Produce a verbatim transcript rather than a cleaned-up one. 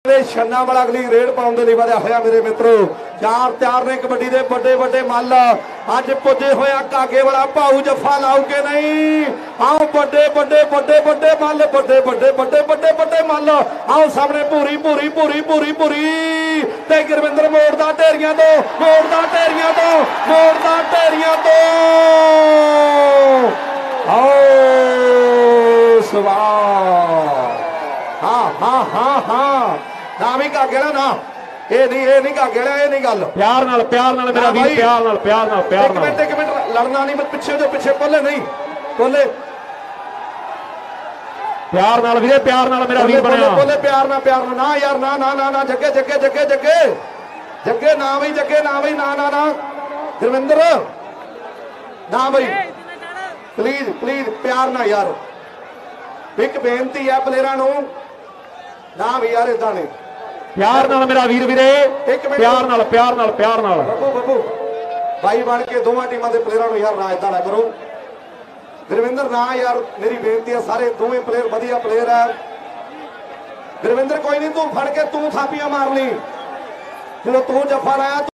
छन्ना वाला अगली रेड पाउण दे लई वधिया होया मेरे मित्रों। चार तैयार ने कबड्डी दे बड़े बड़े मल अज पुजे होया कागे वाला भाऊ जफा लाओ के नहीं। आओ बड़े बड़े बड़े बड़े मल बड़े बड़े बड़े बड़े बड़े मल आओ सामने पूरी पूरी पूरी पूरी पूरी ते गुरविंदर मोड़दा ढेरियां तो मोड़दा ढेरियां तो मोड़दा ढेरियां तो आओ सवाल हाँ हाँ हाँ हाँ ना भी कागे ना ये नहीं ये नहीं कागे ये नहीं गल प्यार नाल प्यार नाल मेरा वीर प्यार नाल प्यार नाल प्यार नाल एक मिनट एक मिनट लड़ना नहीं। मैं पीछे जो पीछे बोले नहीं बोले प्यार नाल वीरे प्यार नाल मेरा वीर बनया बोले प्यार ना प्यार ना ना यार ना ना ना ना जगे जगे जगे जगे जगे ना भाई जगे ना भाई ना ना ना गुरविंदर ना भाई प्लीज प्लीज प्यार ना यार एक बेनती है प्लेयरां नूं ना भी यार इदा नहीं प्यार नाल मेरा वीर वीरे प्यार नाल प्यार नाल प्यार नाल बब्बू बब्बू भाई बन के दोवां टीमां दे प्लेयरां नूं यार ना इदा ना करो। गुरविंदर ना यार मेरी बेनती है सारे दोवें प्लेयर वधिया प्लेयर है। गुरविंदर कोई नहीं तू फड़ के तू थापियां मारनी जो तू जफा लाया।